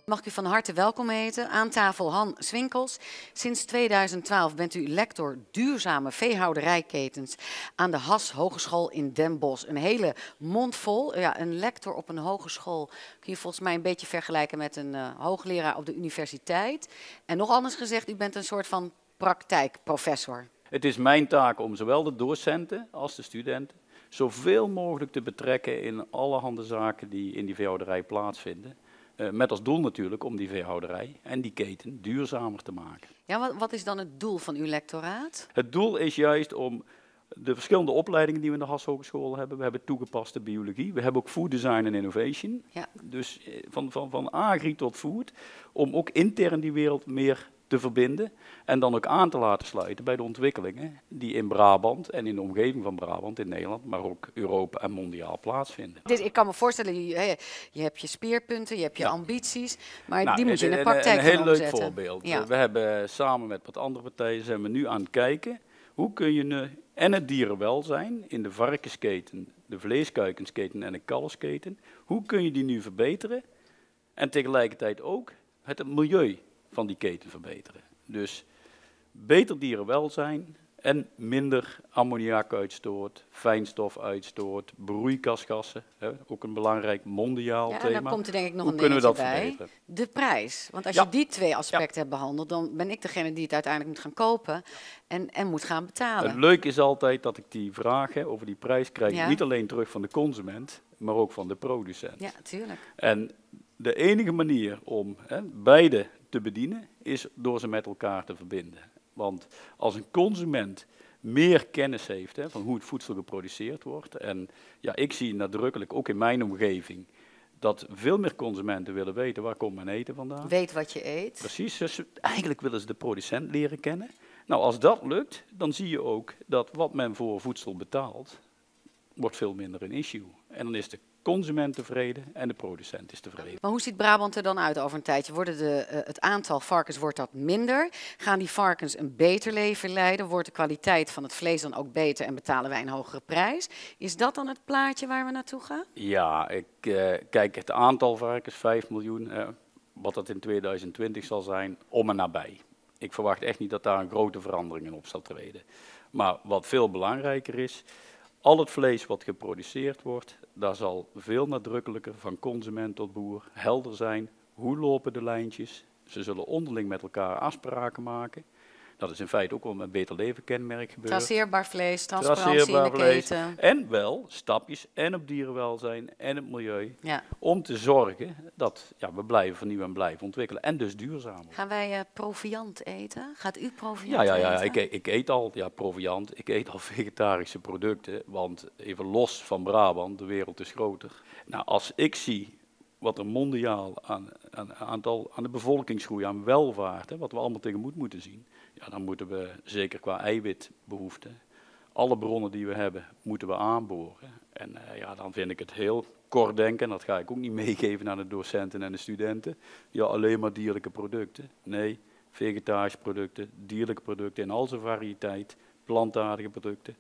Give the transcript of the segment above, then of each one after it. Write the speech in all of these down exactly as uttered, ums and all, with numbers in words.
Mag ik u van harte welkom heten. Aan tafel Han Swinkels. Sinds tweeduizend twaalf bent u lector duurzame veehouderijketens aan de Haas Hogeschool in Den Bosch. Een hele mond vol. Ja, een lector op een hogeschool kun je volgens mij een beetje vergelijken met een uh, hoogleraar op de universiteit. En nog anders gezegd, u bent een soort van praktijkprofessor. Het is mijn taak om zowel de docenten als de studenten zoveel mogelijk te betrekken in allerhande zaken die in die veehouderij plaatsvinden. Uh, met als doel natuurlijk om die veehouderij en die keten duurzamer te maken. Ja, wat, wat is dan het doel van uw lectoraat? Het doel is juist om de verschillende opleidingen die we in de Haas Hogeschool hebben. We hebben toegepaste biologie, we hebben ook food design en innovation. Ja. Dus van, van, van agri tot food, om ook intern die wereld meer te verbinden en dan ook aan te laten sluiten bij de ontwikkelingen die in Brabant en in de omgeving van Brabant, in Nederland, maar ook Europa en mondiaal plaatsvinden. Dit, ik kan me voorstellen, je, je hebt je speerpunten, je hebt je ja. ambities, maar nou, die moet je in de een, praktijk een, een heel omzetten. leuk voorbeeld. Ja. We hebben samen met wat andere partijen zijn we nu aan het kijken hoe kun je nu en het dierenwelzijn in de varkensketen, de vleeskuikensketen en de kalfsketen, hoe kun je die nu verbeteren en tegelijkertijd ook het milieu van die keten verbeteren. Dus beter dierenwelzijn en minder ammoniakuitstoot, fijnstofuitstoot, broeikasgassen, hè, ook een belangrijk mondiaal ja, thema. En dan komt er denk ik nog Hoe een kunnen we dat bij. verbeteren? De prijs. Want als ja. je die twee aspecten ja. hebt behandeld, dan ben ik degene die het uiteindelijk moet gaan kopen en, en moet gaan betalen. Het leuke is altijd dat ik die vragen over die prijs krijg ja. niet alleen terug van de consument, maar ook van de producent. Ja, tuurlijk. En de enige manier om hè, beide te bedienen is door ze met elkaar te verbinden. Want als een consument meer kennis heeft hè, van hoe het voedsel geproduceerd wordt, en ja, ik zie nadrukkelijk, ook in mijn omgeving, dat veel meer consumenten willen weten waar komt mijn eten vandaan. Weet wat je eet. Precies, dus eigenlijk willen ze de producent leren kennen. Nou, als dat lukt, dan zie je ook dat wat men voor voedsel betaalt, wordt veel minder een issue. En dan is de consument tevreden en de producent is tevreden. Maar hoe ziet Brabant er dan uit over een tijdje? Worden de, uh, het aantal varkens wordt dat minder? Gaan die varkens een beter leven leiden? Wordt de kwaliteit van het vlees dan ook beter en betalen wij een hogere prijs? Is dat dan het plaatje waar we naartoe gaan? Ja, ik uh, kijk het aantal varkens, vijf miljoen, uh, wat dat in tweeduizend twintig zal zijn, om en nabij. Ik verwacht echt niet dat daar een grote verandering in op zal treden. Maar wat veel belangrijker is, al het vlees wat geproduceerd wordt, daar zal veel nadrukkelijker van consument tot boer helder zijn. Hoe lopen de lijntjes? Ze zullen onderling met elkaar afspraken maken. Dat is in feite ook wel een beter leven kenmerk gebeuren. Traceerbaar vlees, transparantie Traceerbaar in de vlees. keten. En wel stapjes en op dierenwelzijn en het milieu. Ja. Om te zorgen dat ja, we blijven vernieuwen en blijven ontwikkelen. En dus duurzamer. Gaan wij uh, proviant eten? Gaat u proviant ja, ja, ja, eten? ik, ik eet al ja, proviant, ik eet al vegetarische producten. Want even los van Brabant, de wereld is groter. Nou, als ik zie wat er mondiaal aan, aan, aantal, aan de bevolkingsgroei, aan welvaart, hè, wat we allemaal tegemoet moeten zien, ja, dan moeten we zeker qua eiwitbehoeften, alle bronnen die we hebben, moeten we aanboren. En uh, ja, dan vind ik het heel kort denken, en dat ga ik ook niet meegeven aan de docenten en de studenten, ja, alleen maar dierlijke producten. Nee, vegetarische producten, dierlijke producten in al zijn variëteit, plantaardige producten.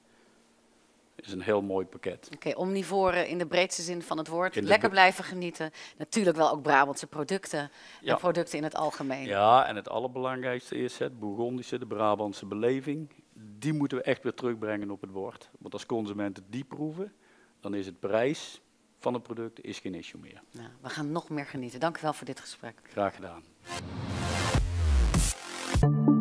Is een heel mooi pakket. Oké, okay, omnivoren in de breedste zin van het woord. In Lekker blijven genieten. Natuurlijk wel ook Brabantse producten ja. en producten in het algemeen. Ja, en het allerbelangrijkste is het Bourgondische, de Brabantse beleving. Die moeten we echt weer terugbrengen op het bord. Want als consumenten die proeven, dan is het prijs van het product is geen issue meer. Nou, we gaan nog meer genieten. Dank u wel voor dit gesprek. Graag gedaan.